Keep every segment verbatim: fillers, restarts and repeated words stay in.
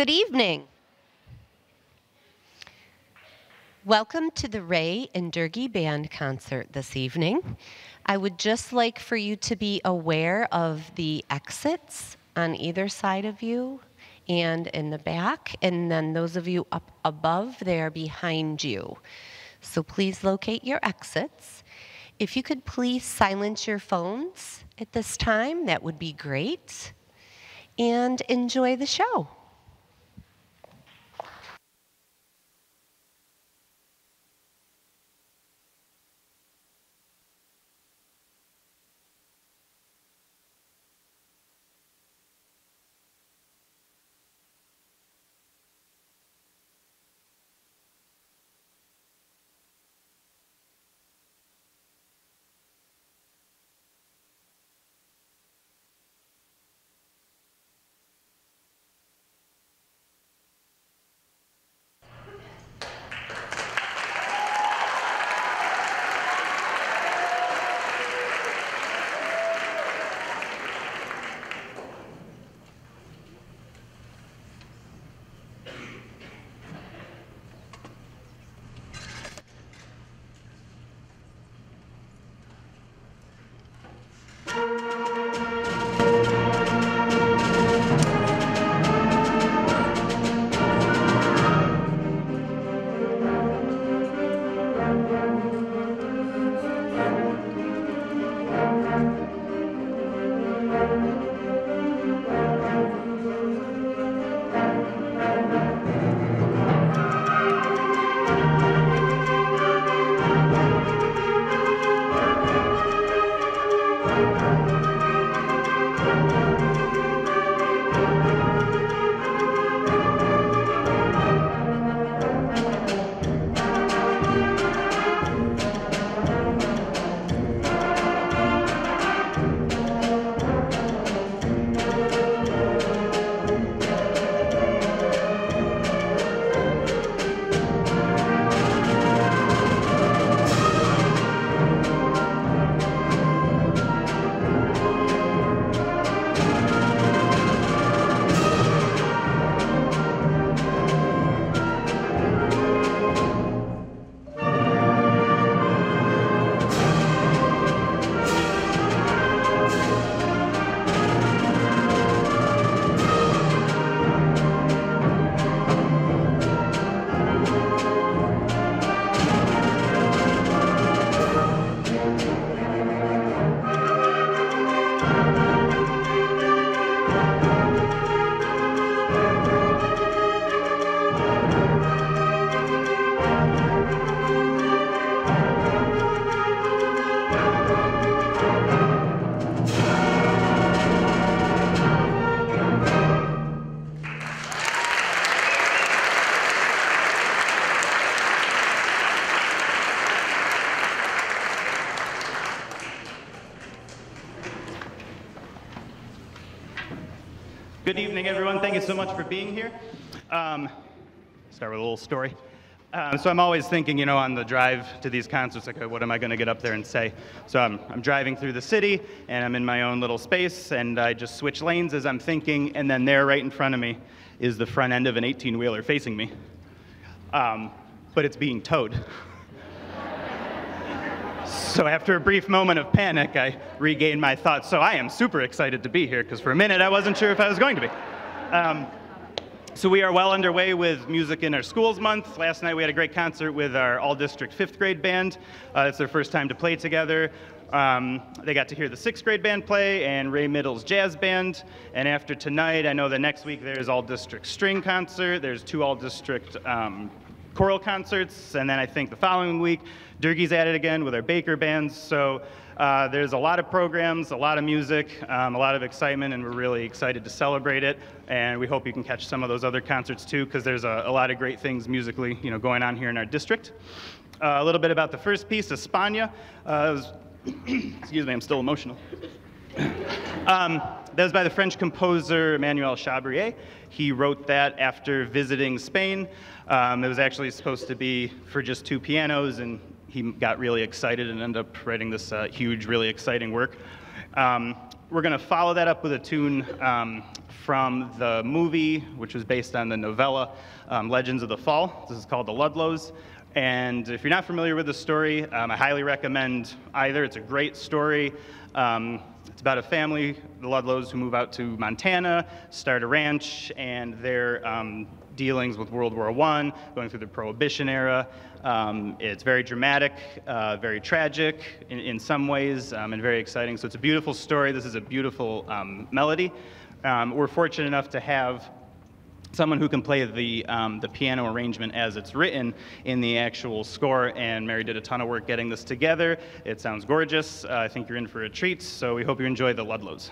Good evening. Welcome to the Ray and Durgee Band concert this evening. I would just like for you to be aware of the exits on either side of you and in the back, and then those of you up above, they are behind you. So please locate your exits. If you could please silence your phones at this time, that would be great. And enjoy the show. Good evening, everyone. Thank you so much for being here. Um, start with a little story. Um, so I'm always thinking, you know, on the drive to these concerts, like, what am I going to get up there and say? So I'm, I'm driving through the city, and I'm in my own little space, and I just switch lanes as I'm thinking, and then there, right in front of me, is the front end of an eighteen-wheeler facing me. Um, but it's being towed. So after a brief moment of panic, I regained my thoughts. So I am super excited to be here, because for a minute I wasn't sure if I was going to be. Um, so we are well underway with Music in Our Schools Month. Last night we had a great concert with our all-district fifth grade band. Uh, it's their first time to play together. Um, they got to hear the sixth grade band play and Ray Middle's jazz band. And after tonight, I know that next week there's all-district string concert. There's two all-district um, choral concerts, and then I think the following week, Durgee's at it again with our Baker bands. So uh, there's a lot of programs, a lot of music, um, a lot of excitement, and we're really excited to celebrate it. And we hope you can catch some of those other concerts too, because there's a, a lot of great things musically, you know, going on here in our district. Uh, a little bit about the first piece, España. Uh, was, excuse me, I'm still emotional. Um, that was by the French composer Emmanuel Chabrier. He wrote that after visiting Spain. Um, it was actually supposed to be for just two pianos, and he got really excited and ended up writing this uh, huge, really exciting work. Um, we're going to follow that up with a tune um, from the movie, which was based on the novella um, Legends of the Fall. This is called The Ludlows. And if you're not familiar with the story, um, I highly recommend either. It's a great story. Um, it's about a family, the Ludlows, who move out to Montana, start a ranch, and their um, dealings with World War One, going through the Prohibition era. Um, it's very dramatic, uh, very tragic in, in some ways, um, and very exciting. So it's a beautiful story. This is a beautiful um, melody. Um, we're fortunate enough to have someone who can play the, um, the piano arrangement as it's written in the actual score, and Mary did a ton of work getting this together. It sounds gorgeous. Uh, I think you're in for a treat, so we hope you enjoy the Ludlows.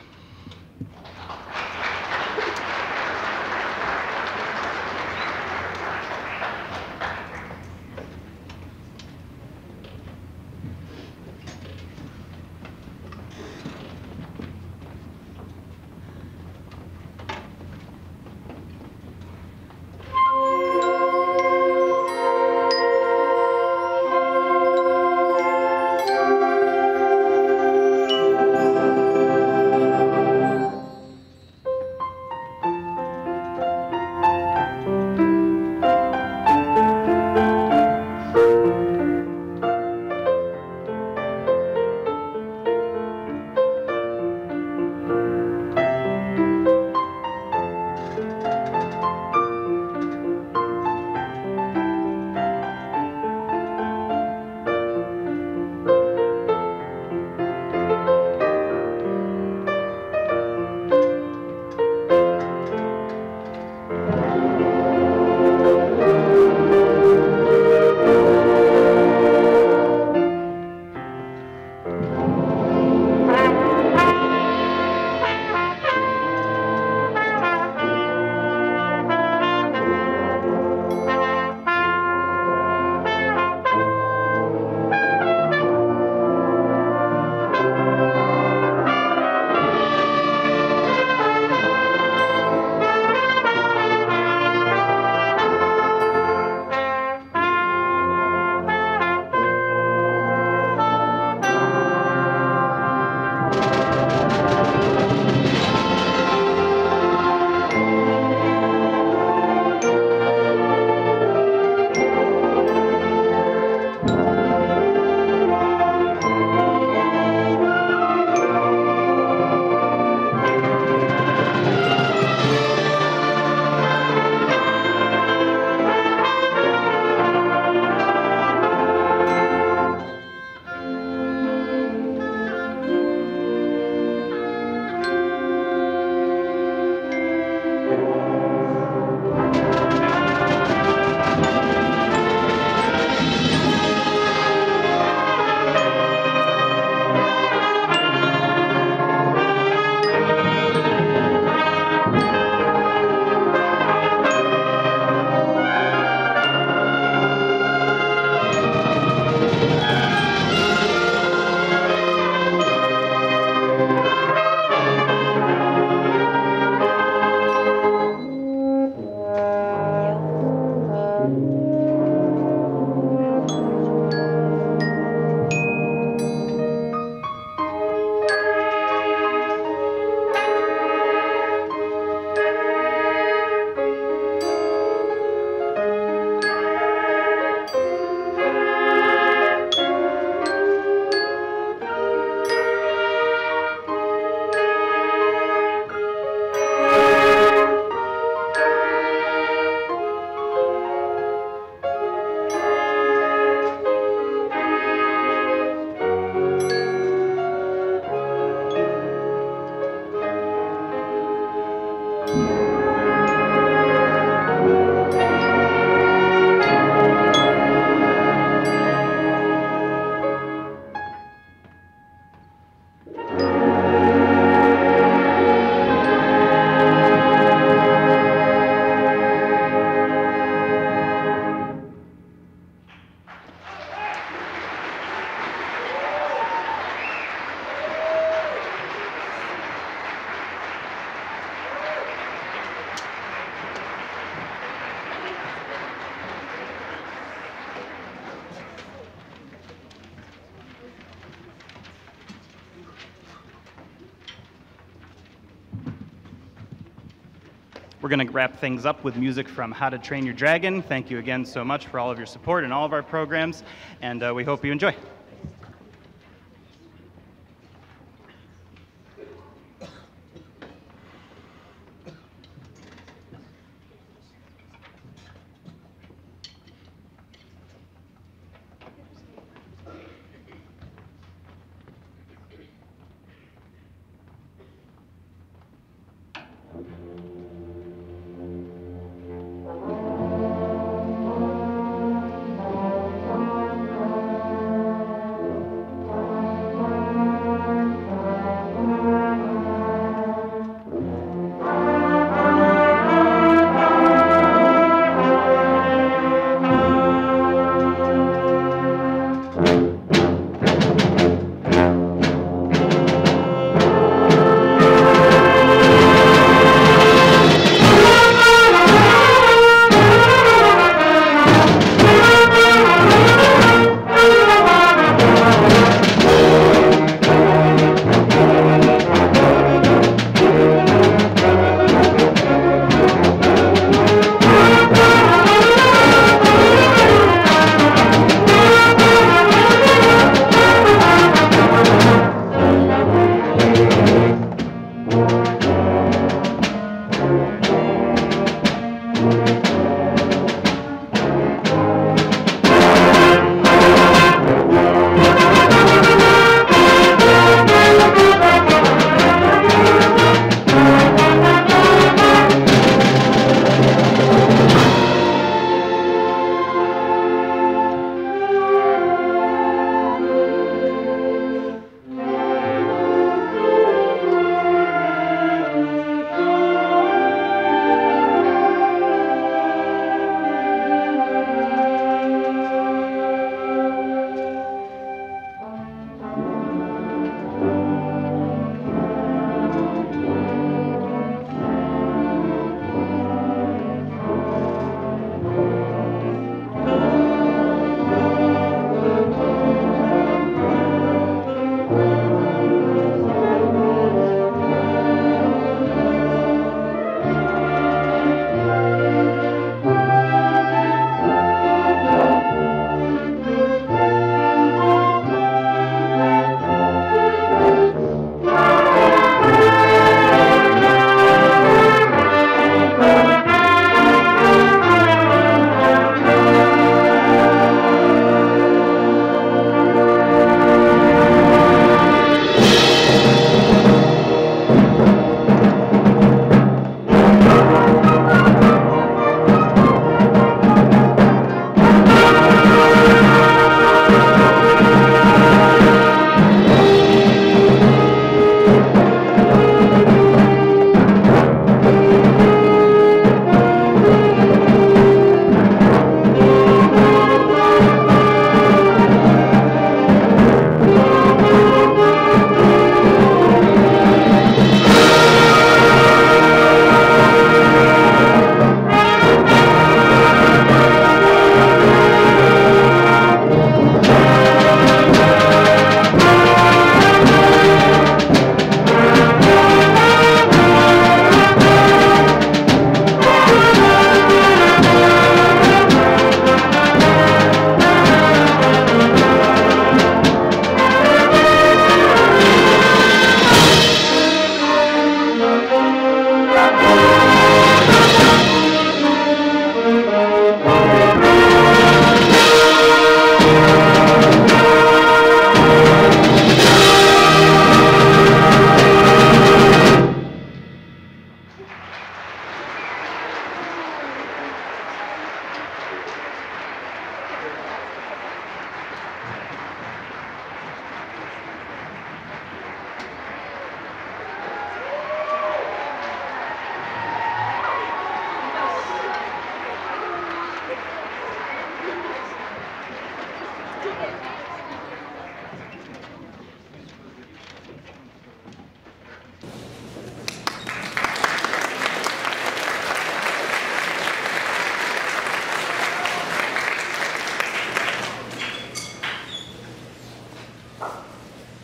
We're going to wrap things up with music from How to Train Your Dragon. Thank you again so much for all of your support in all of our programs, and uh, we hope you enjoy.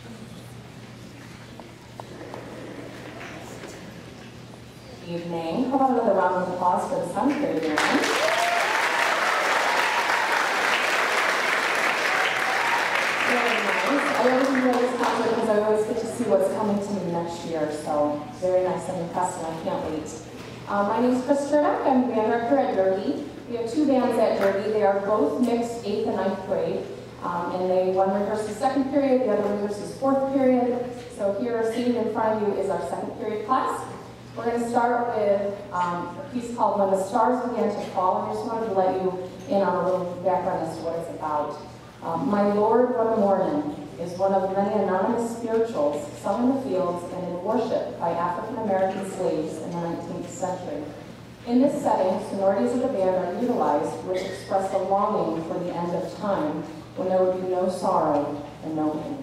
Evening. how about another round of applause for the seventh grade band? Very nice. I always enjoy this concert because I always get to see what's coming to me next year, so very nice and impressive. I can't wait. Um, my name is Chris Turnock. I'm band director at Durgee. We have two bands at Durgee. They are both mixed eighth and ninth grade. Um, and they, one rehearses second period, the other rehearses fourth period. So here, sitting in front of you is our second period class. We're going to start with um, a piece called When the Stars Began to Fall. And I just wanted to let you in on a little background as to what it's about. Um, My Lord, What a Morning is one of many anonymous spirituals sung in the fields and in worship by African-American slaves in the nineteenth century. In this setting, sonorities of the band are utilized which express a longing for the end of time when there would be no sorrow and no pain.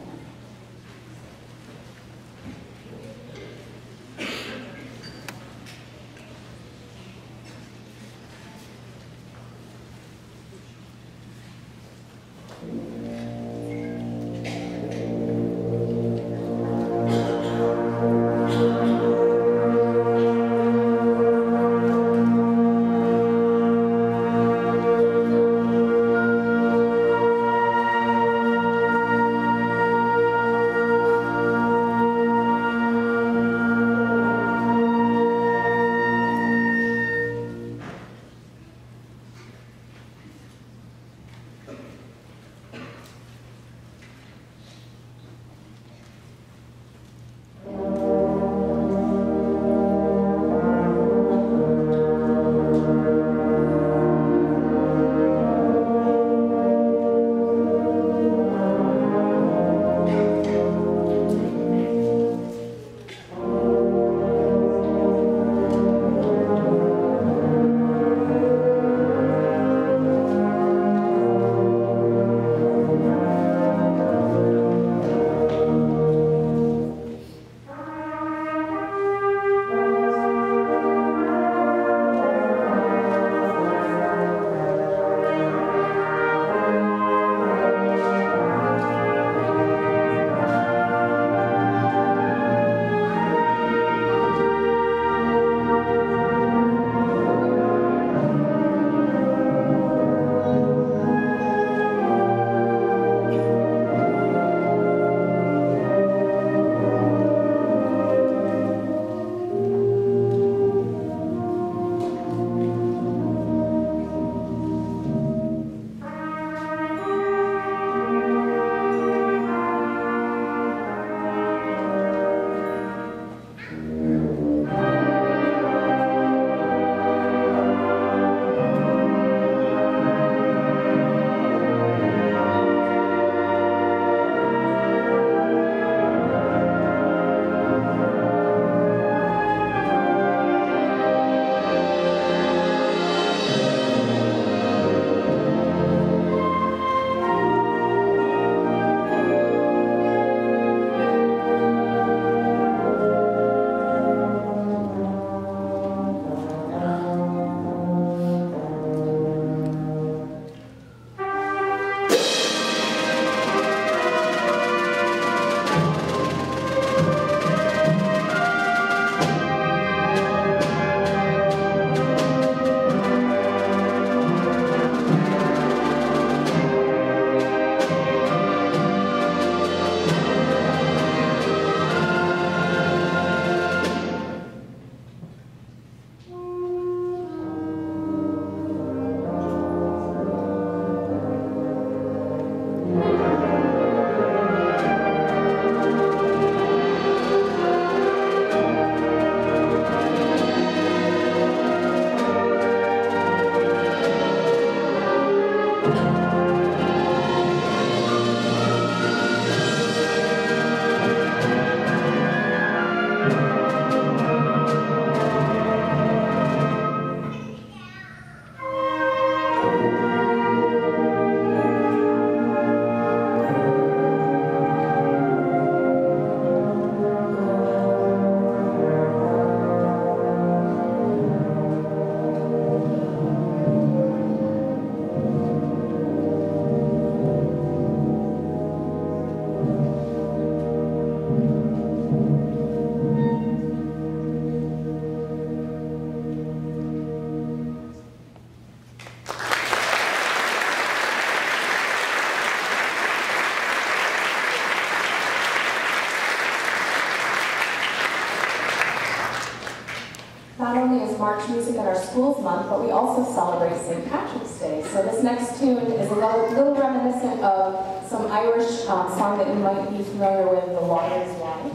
Music in Our Schools Month, but we also celebrate Saint Patrick's Day. So this next tune is a little, little reminiscent of some Irish um, song that you might be familiar with, The Water is Wide.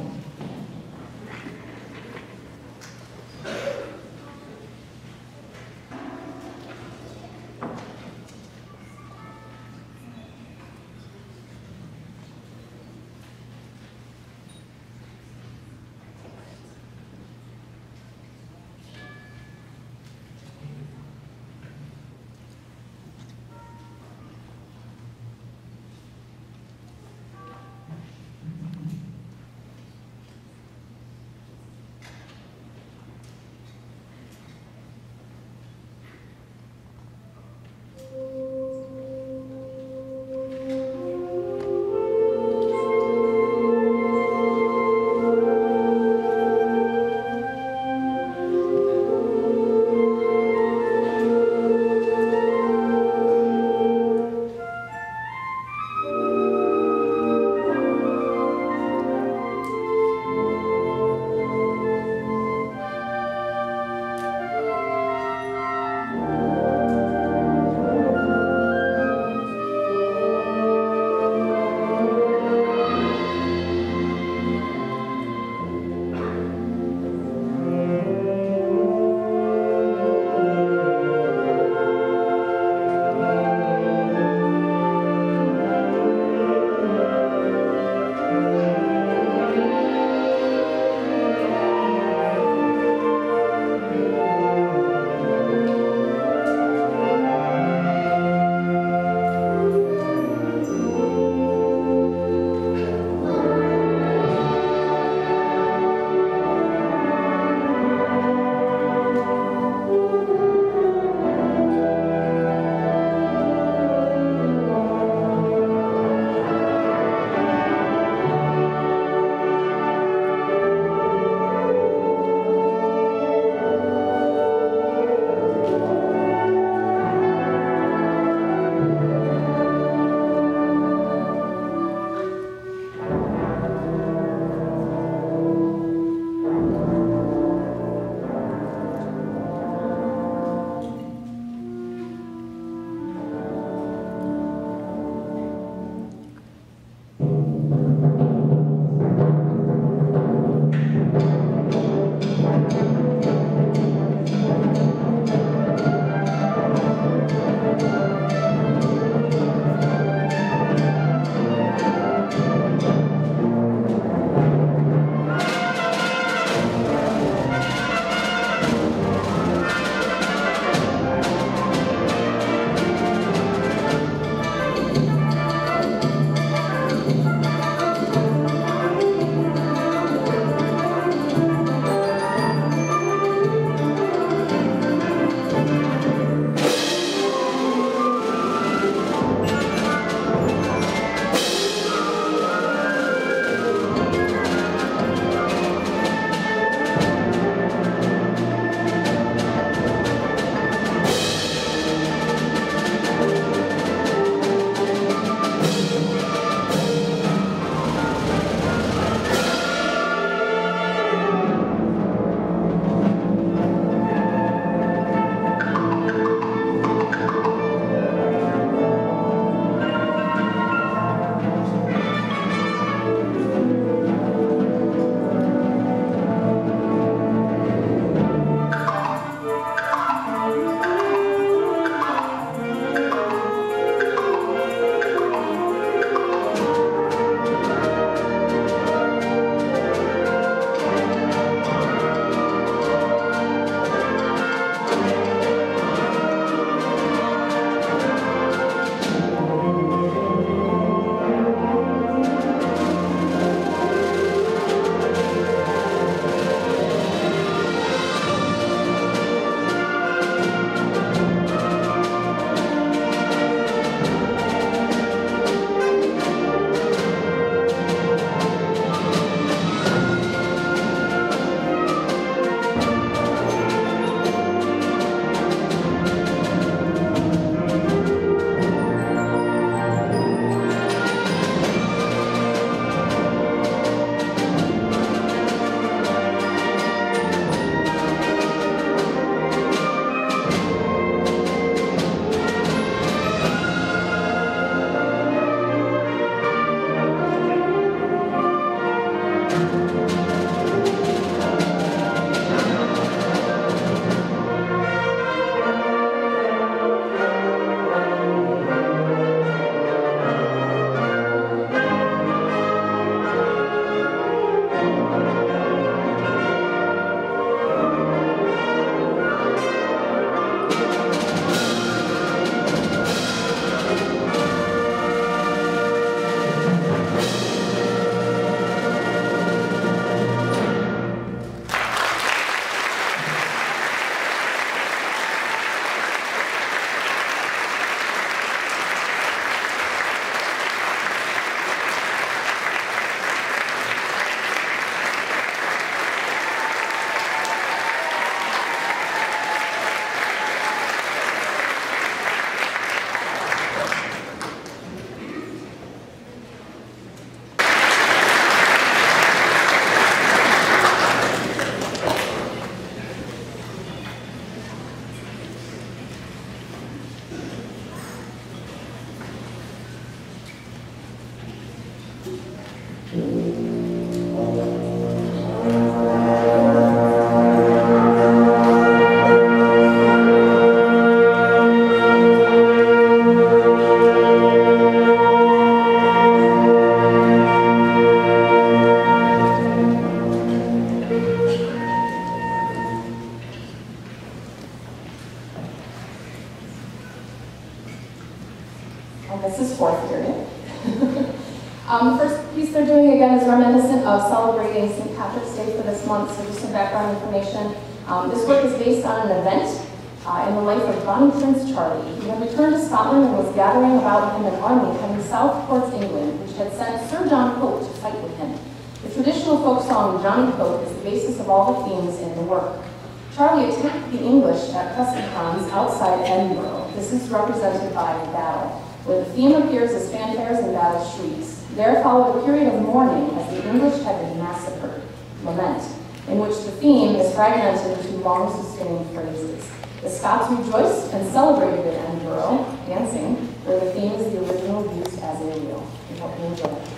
This is fourth period. um, the first piece they're doing again is reminiscent of celebrating Saint Patrick's Day for this month, so just some background information. Um, this work is based on an event uh, in the life of Bonnie Prince Charlie. He had returned to Scotland and was gathering about him an army heading south towards England, which had sent Sir John Cope to fight with him. The traditional folk song Johnny Cope is the basis of all the themes in the work. Charlie attacked the English at Custom outside Edinburgh. This is represented by a battle, where the theme appears as fanfares and battle shrieks. There followed a period of mourning as the English had been massacred, lament, in which the theme is fragmented into long sustained phrases. The Scots rejoiced and celebrated at Edinburgh, dancing, where the theme is the original used as a reel. We hope you enjoy it.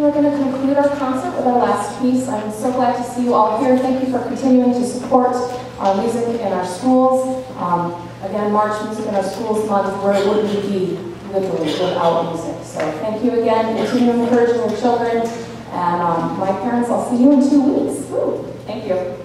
We're going to conclude our concert with our last piece. I'm so glad to see you all here. Thank you for continuing to support our music in our schools. Um, again, March Music in Our Schools Month, where would we be literally without music? So thank you again. Continue encouraging your children. And um, my parents, I'll see you in two weeks. Woo. Thank you.